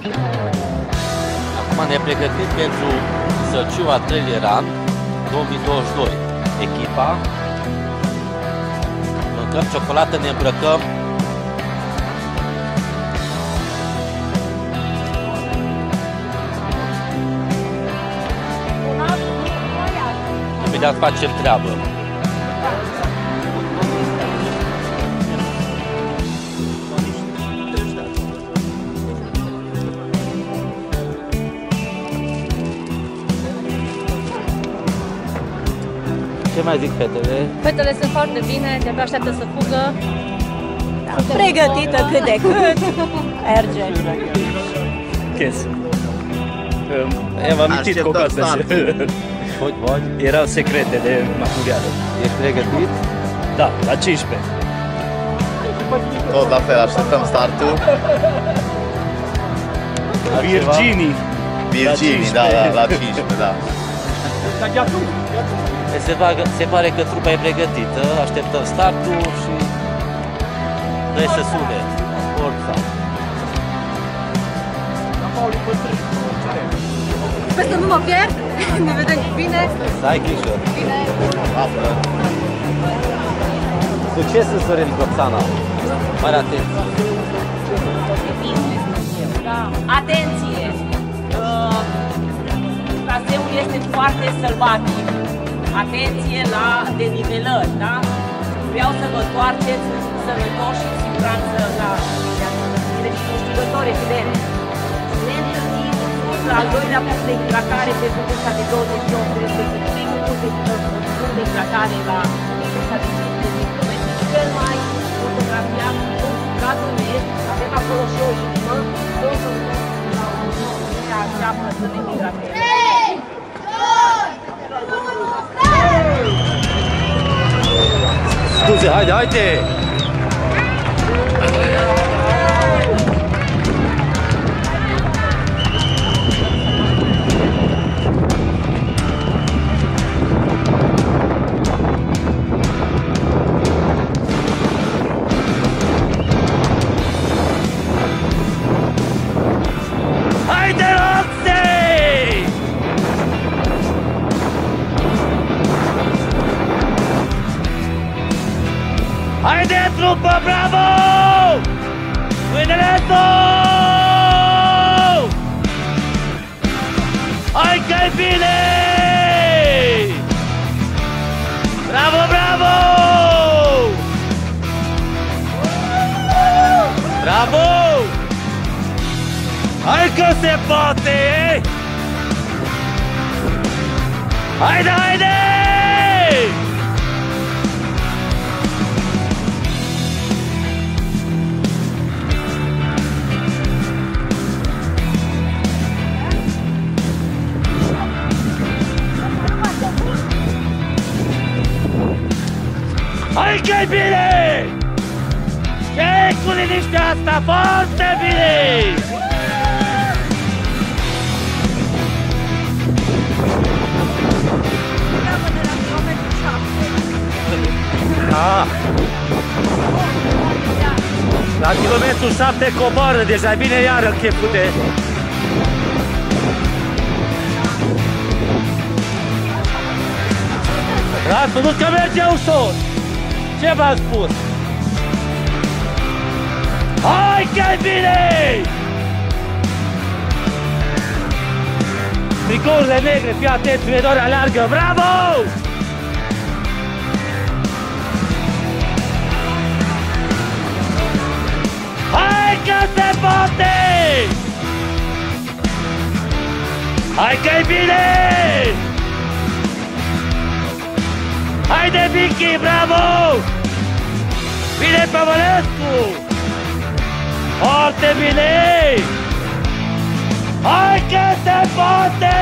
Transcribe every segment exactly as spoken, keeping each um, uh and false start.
Acum ne pregătim pentru Sălciu al treilea rang două mii douăzeci și doi. Echipa. Mâncăm ciocolată, ne îmbrăcăm. Imediat facem treabă. Ce mai zic fetele? Fetele sunt foarte bine, de-abia așteaptă să fugă. Pregătită cât de cât. Merge. Ches. I-am amintit cu ocazia. Erau secrete de materiale. Ești pregătit? Da, la cincisprezece. Tot la fel, așteptăm startul. Virginii. Virginii, da, da, la cincisprezece, da. Se, va, se pare că trupa e pregătită, așteptăm startul și dă să sune. Forța. Sper să nu mă pierd, ne vedem bine. Să ai grijă. Bine. Succes în Sorin Copțana. Mare atenție. Atenție! Uh, traseul este foarte sălbatic. Atenție la denivelări, da? Vreau să vă toarceți sănătoși și în siguranță la câștigători, evident. Ne întâlnim la al doilea punct de hidratare pe vârsta de douăzeci și opt, respectiv primul punct de hidratare la vârsta de cincizeci de kilometri. Cel mai fotografiat punct, cadrul meu, avem acolo și o inimă, o să la o zi așteaptă să ne hidrateze. Scuze, haide, haide! Haide, Roxy! Haide, trupă, bravo! Mâinile sus! Hai că-i bine! Bravo, bravo! Bravo! Hai că se poate! Haide, haide! Hai că-i bine! Ce-i cu liniștea asta? Foarte bine! Da. La kilometru șapte coboară, deja vine iară cheful de... Radu, nu că merge ușor! Ce v-am spus? Hai că-i bine! Tricourile negre, fii atent, Fedor aleargă, bravo! Hai că se poate! Hai că-i bine! Haide, Vicky, bravo! Bine, Pămănescu! Foarte bine! Hai că se poate!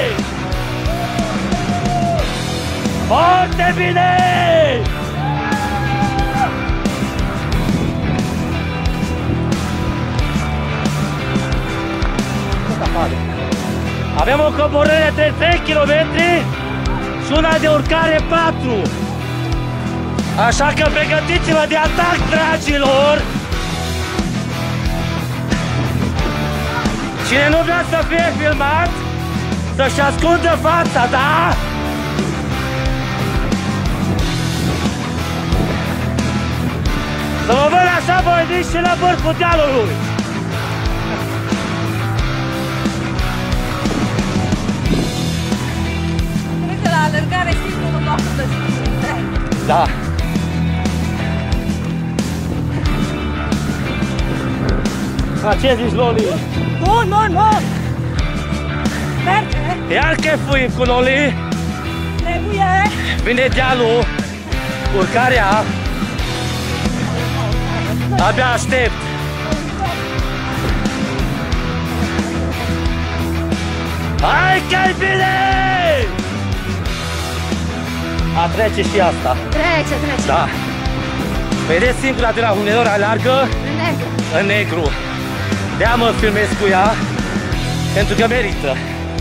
Foarte bine! Avem o coborâre de trei kilometri și una de urcare patru. Așa că pregătiți-vă de atac, dragilor! Cine nu vrea să fie filmat, să-și ascundă fața, da? Să mă văd așa voinici și la vârful dealului. Cred că la alergare singurul nostru de sfârșit. Da. A, ce zici, Loli? Bun, bun, bun! Merge! Iar chefuim cu Loli. Trebuie! Vine dealul, urcarea. Abia aștept. Hai că-i bine! A trece și asta. Trece, trece. Da. Vedeți singura de la Hunedoara aleargă În negru. în negru. De-aia mă filmez cu ea, pentru că merită.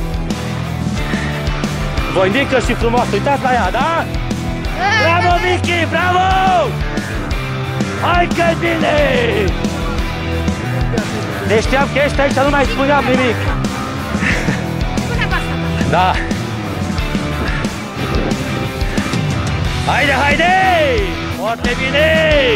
Voinică și frumoasă, uitați la ea, da? Bravo, Vicky, bravo! Hai că-i bine! Deci știam că ești aici, nu mai spuneam nimic. Pune cu asta. Da. Haide, haide! Foarte bine!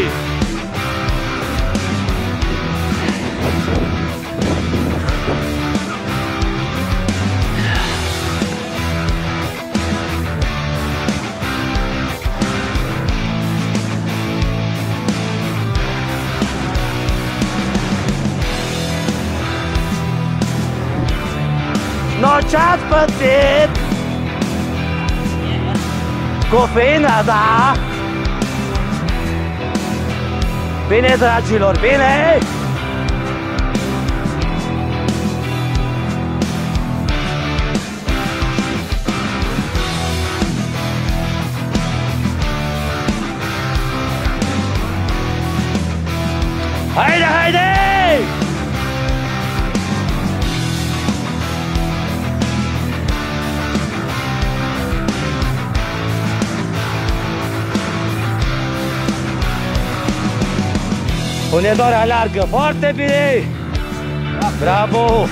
No, ce-ați pățit? Cofeina, da? Bine, dragilor, bine? Haide, haide! Hunedoara alargă foarte bine! Bravo!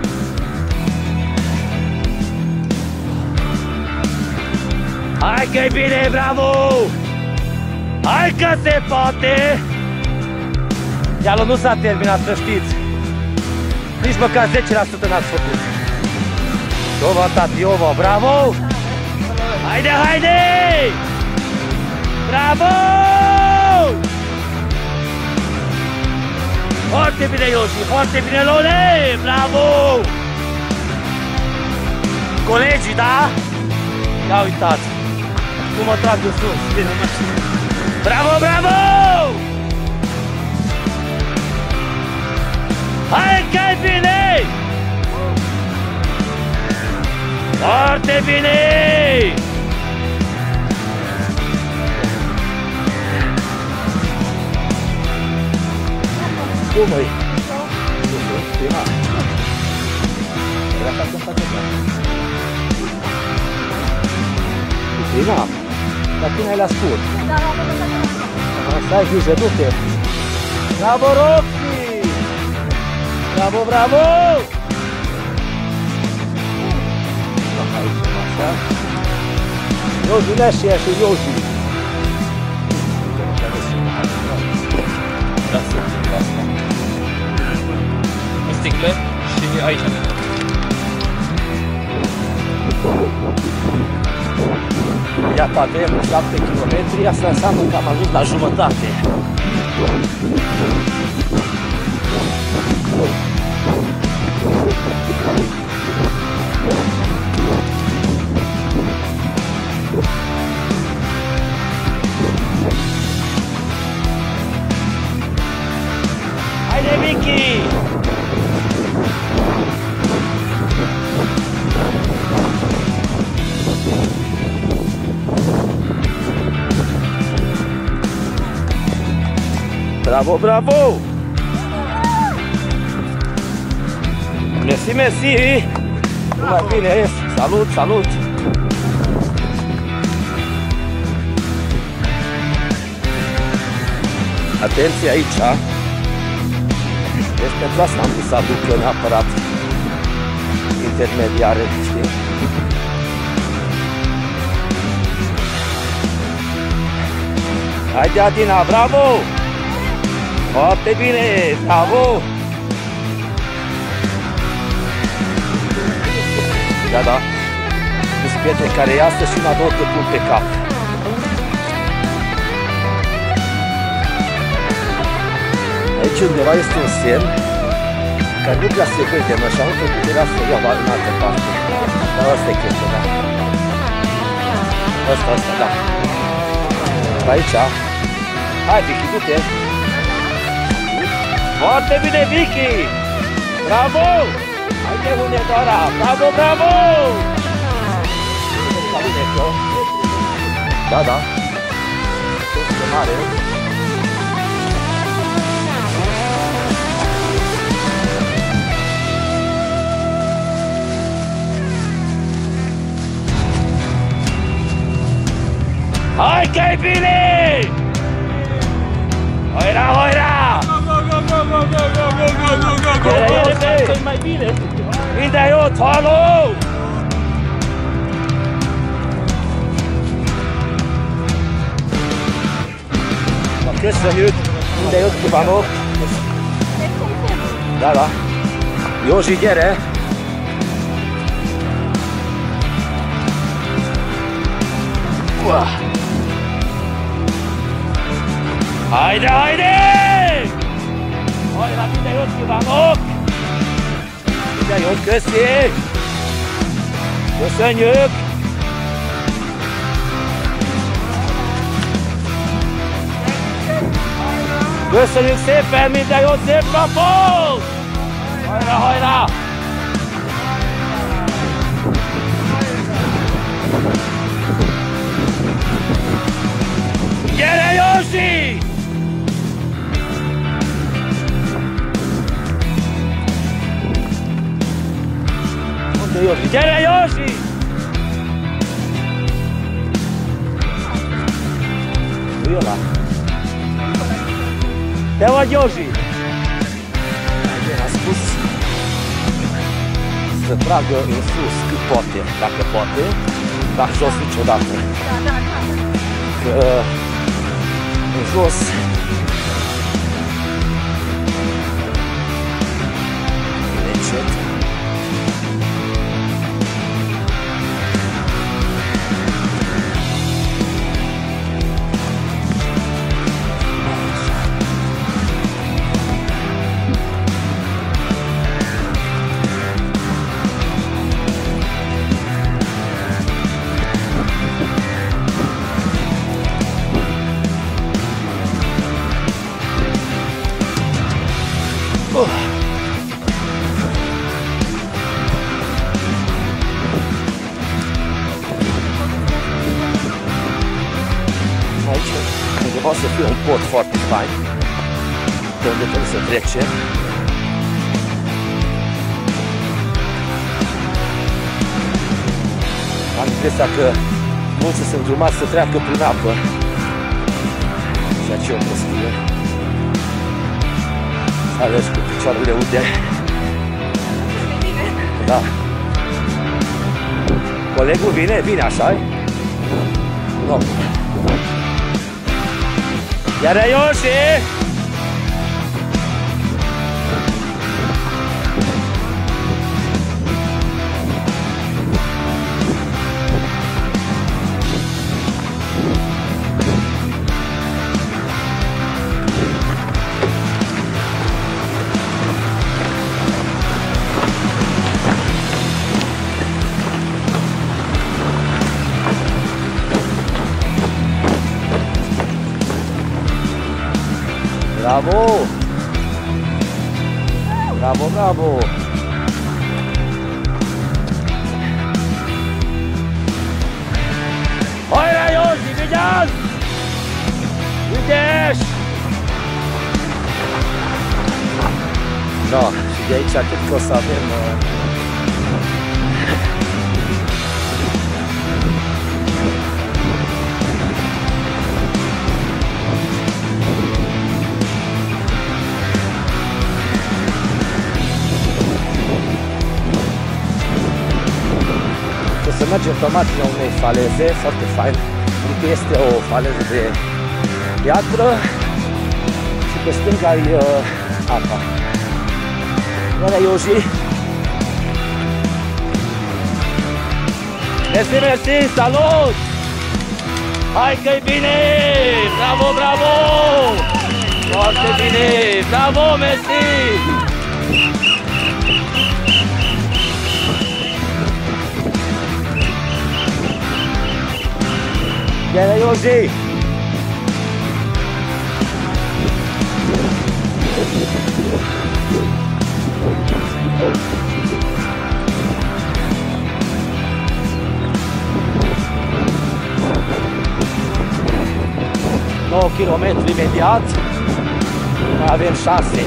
Hai că-i bine, bravo! Hai că se poate! Dealul nu s-a terminat, să știți! Nici măcar zece la sută n-ați făcut! Iova, tati, Iova, bravo! Haide, haide! Bravo! Foarte bine, Iosi, foarte bine, Lole! Bravo! Colegii, da? Ia uitați! Cum mă trag în sus! Bine, mă știu! Bravo, bravo! Hai că-i bine! Foarte bine! Cum e? Prima. Prima. Dar tine ai la scurt. Asta ai grijă, du-te. Bravo, Roxy! Bravo, bravo! Așa. Iosi, lea și ea și Iosi. Sticle și aici. Ia patru, șapte kilometri, asta înseamnă că am ajuns la jumătate. Haide, Vicky! Bravo, bravo! Mersi, mersi! Nu mai bine, salut, salut! Atenție aici! Deci pentru asta am vrut să aduc eu neapărat intermediare, știi? Haide, Adina, bravo! Foarte bine, bravo! Da, da. Sunt prieteni care iasă și una, două te pun pe cap. Aici undeva este un semn care nu prea se vede, mă, și am făcut era să iau în altă parte. Dar asta e chestia, da. Asta, asta, da. Aici. Hai, Vicky, du-te. Foarte bine, Vicky! Bravo! Haide, unde Dora! Bravo, bravo! Da, da. Este mare. Hai că-i bine! Hoira, hoira! Că-i mai bine. Ide eu, Tolu! Köszönjük! Minden jót kívánok! Da, da. Józsi, gyere! Haide, haide! Hajrá, minden jót kívánok! Minden jót, köszi! Köszönjük! Köszönjük szépen, minden jót, szép napot! Hajrá, hajrá! Gyere, Józsi! Mondja, Józsi, gyere, Józsi! Jöjjön már! Te vagy, Józsi? Én am spus să tragă în sus cât poate, dacă poate, dar jos niciodată. Că în jos e încet. Aici undeva să fie un pod foarte fain, de unde trebuie să trecem. Am impresia că mulți sunt îndrumați să treacă prin apă, ceea ce e o prostie. Să alegi cu picioarele ude. Da. Colegul vine? Vine, așa-i? Nu. Iar Ioși! Bravo! Bravo, bravo! Hajrá, Józsi, vigyázz! Ügyes! Na, și de aici cred că o să avem... mergem pe marginea unei faleze, foarte fain, adică este o faleză de piatră și pe stânga e uh, apa. Bună, Ioji! Mersi, mersi, salut! Hai că-i bine! Bravo, bravo! Foarte bine! Bravo, mersi! Bine, Ioji! nouă kilometri imediat, mai avem șase.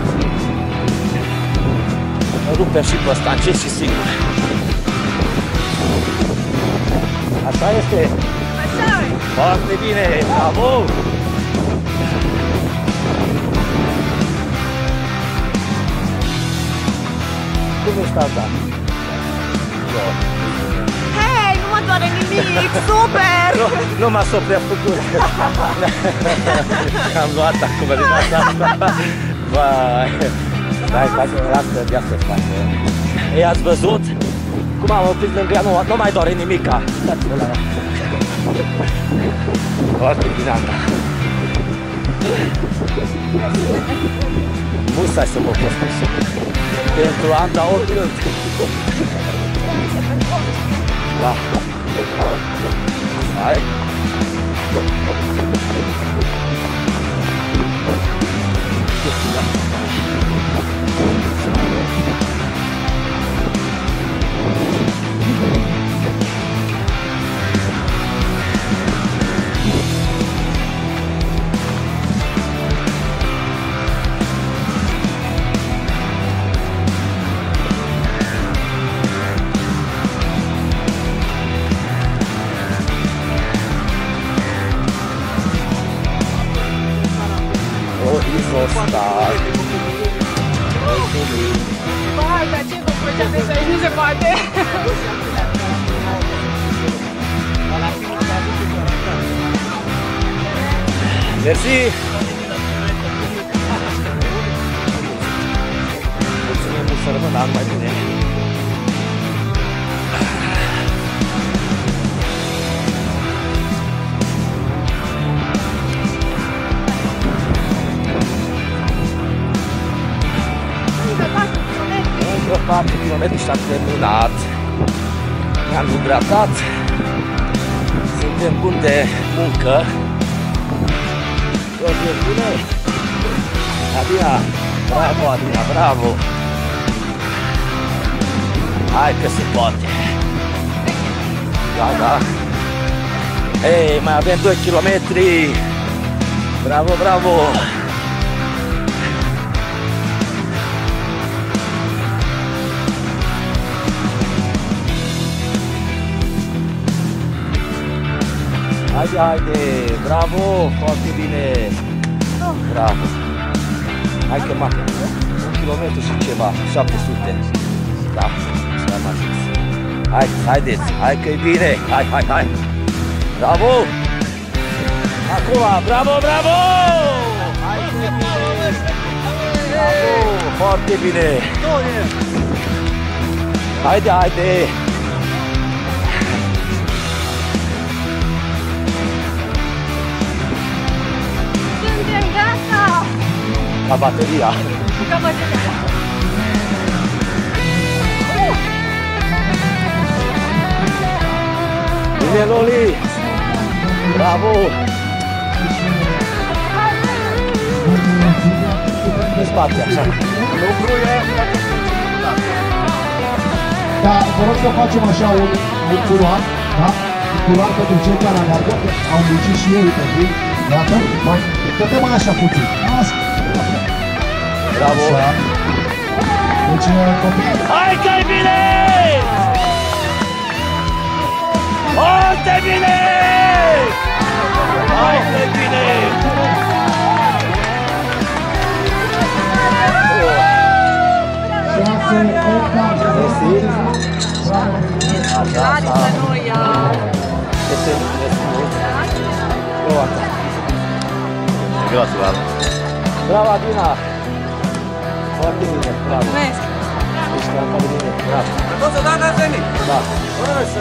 Rupem și pe ăsta încet și sigur. Așa este. Foarte bine, bravo! Cum ești asta? Hei, nu mă doare nimic, super! Nu, nu m-a s-o prea făcut. Am luat acum din asta. Vai! Stai, stai, lasă, ia să faci. Ei, ați văzut? Cum am oprit lângă ea, nu, nu mai doare nimica. Dați-vă la ea. Foarte bine, Ana. Musai să mă postesc. Pentru Ana oricând. Da. Hai. Vai, dar ce vă procedeți aici? Nu se poate! Mersi! Mulțumim mult să rămână an mai bine! Încă patru kilometri și am terminat. Ne-am hidratat. Suntem buni de muncă. Toți e bine. Adina, bravo Adina, bravo. Hai că se poate. Da, da. Ei, mai avem doi kilometri. Bravo, bravo. Haide, haide, bravo, foarte bine, bravo. Hai că mai un kilometru și ceva, șapte sute. Da, s-am ajuns. Hai, haideți, hai că e bine, hai, hai, hai. Bravo! Acum, bravo, bravo! Hai că e bine! Bravo, foarte bine! Haide, haide! Ca bateria. Ca bateria. Bine, Loli! Bravo! În spate, așa. Lucru e... Da, vă rog să facem așa un, un culoar, da? Un culoar pentru cei care aleargă, au muncit și ei, uite, gata? Mai, dă-te mai așa puțin. Așa. Bravo! Așa. Deci, copii... Hai că-i bine! Foarte bine! Hai că-i bine! șase, opt, Așa. Adică noi... Este mult. Groasă, Vlad. Bravo, Adina! Foarte bine, bravo. Mulțumesc. Ești foarte bine, bravo. Tot să dai n-ați venit. Da. Așa,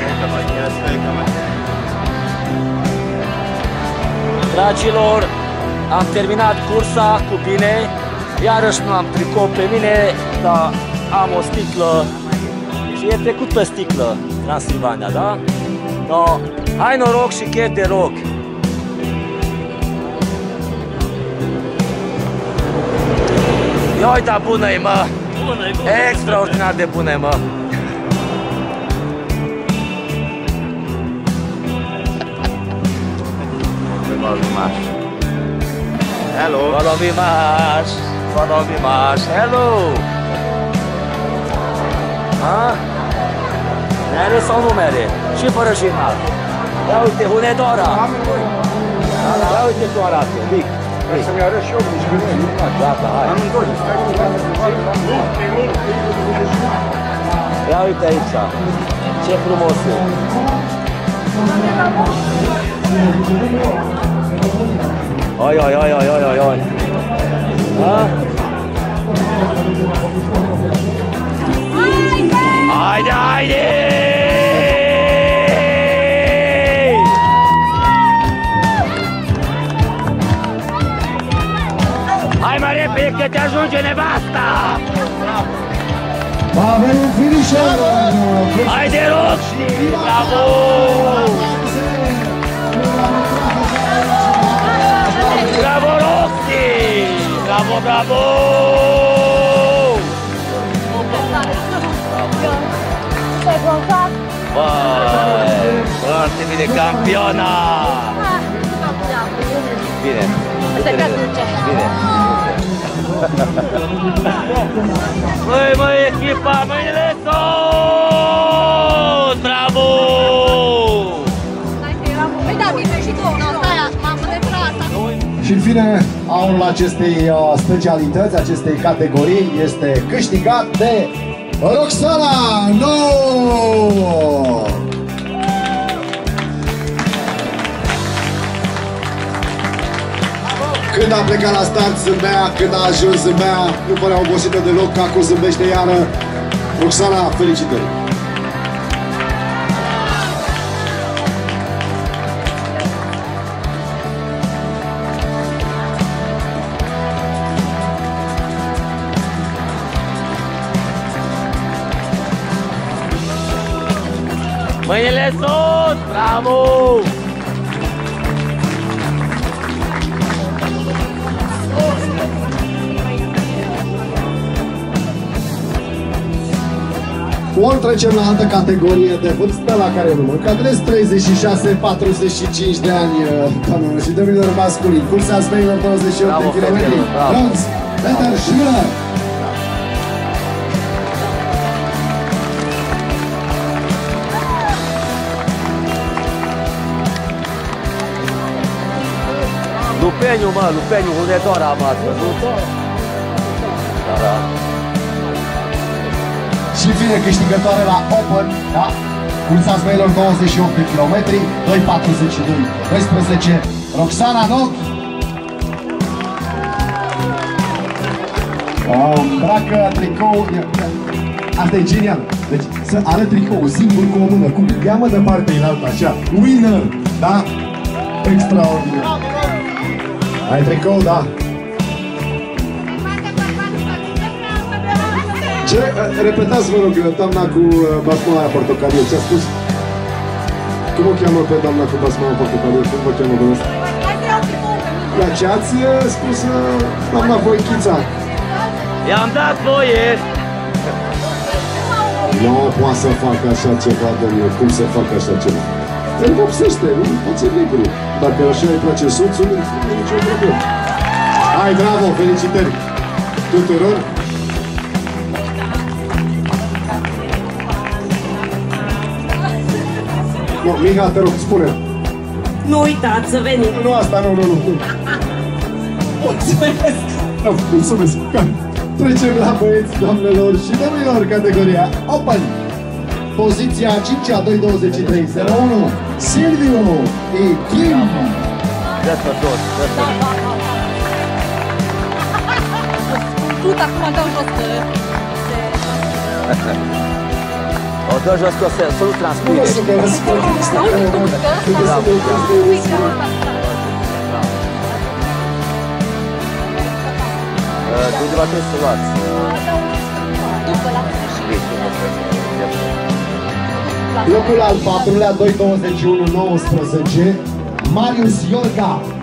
Dragilor, am terminat cursa cu bine. Iarăși nu am tricou pe mine, dar am o sticlă și e trecut pe sticlă Transilvania, da? No, hai noroc și chef de roc! Ia uita, bună-i, mă! Bună-i, bună. Extraordinar de bună-i, mă! Hello. Follow me, Mash! Follow me, Mash! Hello! Ha? Mere sau nu mere? Și fără jurnal. Ia uite, Hunedora! Ia uite tu arată, mic! Să-mi arăt și eu mișcării. Gata, hai! Amândoi. Ia uite aici! Ce frumos e! Oi, oi, oi, oi, oi, oi, oi! Ha? Haide, haide! Hai mai repede că te ajunge nevasta! Avem un finisher! Haide, Roxy! Bravo! Bravo, Roxy! Bravo, bravo! Băi, foarte bine, campiona! Bine. Bine. Măi, măi, echipa, mâinile sus! Bravo! Păi da, bine și tu. Nu, stai, m-am retras. Și în fine, aurul acestei uh, specialități, acestei categorii, este câștigat de Roxana No! Când a plecat la start zâmbea, când a ajuns zâmbea, nu părea obosită deloc, că acum zâmbește iară. Roxana, felicitări! Mâinile sus! Bravo! Ori trecem la altă categorie de vârstă la care nu mă încadrez, treizeci și șase patruzeci și cinci de ani, doamnelor și domnilor, masculin. Cursa zmeilor douăzeci și opt de kilometri. Franz Peter Schiller. Lupeniu, mă, Lupeniu, Hunedora, mă, ați văzut? Da, da. Și fine câștigătoare la Open, da? Cursa zmeilor douăzeci și opt de kilometri, doi patruzeci și doi doisprezece, Roxana No. Oh, îmbracă tricou, asta e genial. Deci să are tricou singur cu o mână, cum ia-mă de partea în alta, așa, winner, da? Extraordinar. Ai tricou, da. Ce? Repetați, vă rog, doamna cu basmala portocalie, ce-a spus? Cum o cheamă pe doamna cu basmala portocalie? Cum vă cheamă pe ăsta? La ce ați spus, doamna Voichița? I-am dat voie! Nu poate să facă așa ceva, domnule, cum să facă așa ceva? El vopsește, nu? Poți libru. Dacă așa îi place soțul, nu e nicio problemă. Hai, bravo, felicitări tuturor! No, Miha, te rog, spune. Nu uitați să veniți. Nu, asta, nu, nu, nu. Mulțumesc! Nu, mulțumesc. Trecem la băieți, doamnelor și domnilor, categoria Open. poziția a cincea, doi douăzeci și trei zero unu, Silviu și Kim. Dă-ți-o dos, dă-ți-o. Scurt, acum dau jos că... O dă jos că o să, să nu transpire. Nu o să vă răspund. Undeva trebuie să luați. După, la sfârșit. Locul al patrulea, doi douăzeci și unu nouăsprezece, Marius Iorga.